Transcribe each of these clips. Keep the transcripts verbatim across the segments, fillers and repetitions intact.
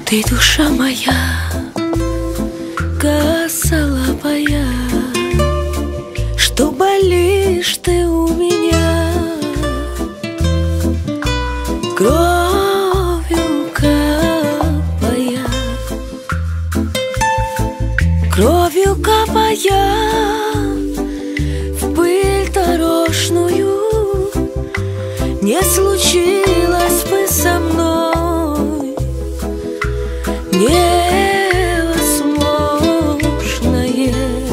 Ты душа моя, косолапая, что болишь ты у меня, кровью капая, кровью капая в пыль дорожную. Не случилось бы со мной невозможное.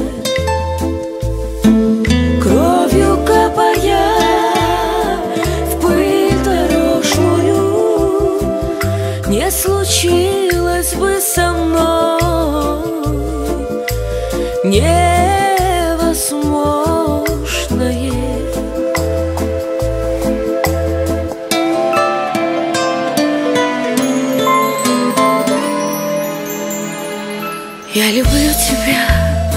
Кровью капая в пыль дорожную, не случилось бы со мной невозможное. Я люблю тебя,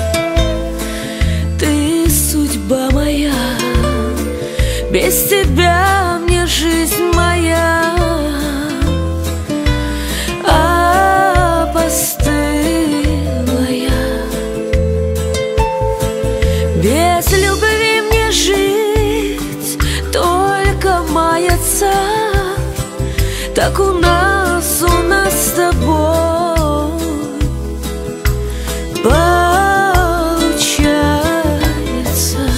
ты судьба моя, без тебя мне жизнь моя опостылая. Без любви мне жить только маяться, так у нас, у нас с тобой получается.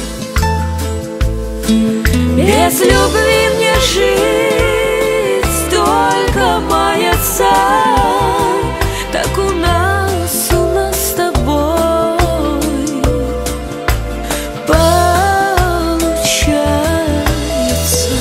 Без любви мне жить только маяться, так у нас, у нас с тобой получается.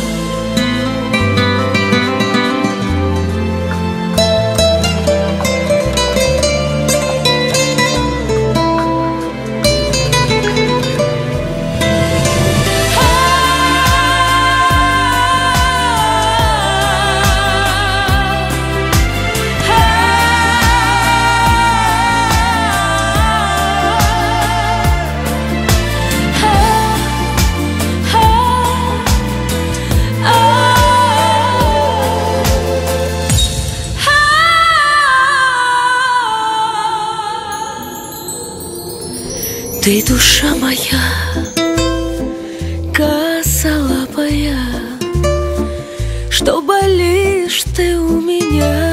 Ты душа моя, косолапая, что болишь ты у меня.